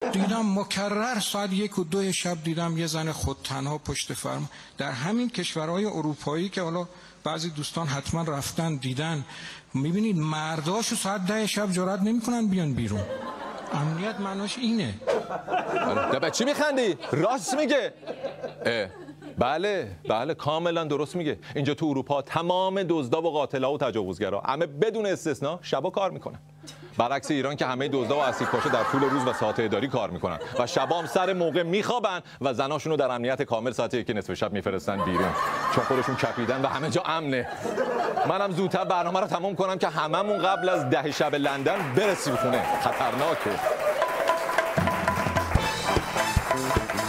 دیدم مکرر ساعت 1 و 2 شب دیدم یه زن خود تنها پشت فرم در همین کشورهای اروپایی که حالا بعضی دوستان حتما رفتن دیدن، میبینید مرداشو ساعت 10 شب جرئت نمیکنن بیان بیرون. امنیت معناش اینه. به چی میخندی؟ راست میگه. بله کاملا درست میگه. اینجا تو اروپا تمام دزدا و قاتلا و تجاوزگرا همه بدون استثنا شبا کار میکنن، برعکس ایران که همه دزدا و اسیرپاشا در طول روز و ساعت اداری کار میکنن و شبا هم سر موقع میخوابن و زناشونو در امنیت کامل ساعت 1 نصف شب میفرستن بیرون چون خودشون چپیدن و همه جا امنه. منم زودتر برنامه رو تمام کنم که هممون قبل از 10 شب لندن برسیم خونه. خطرناکه.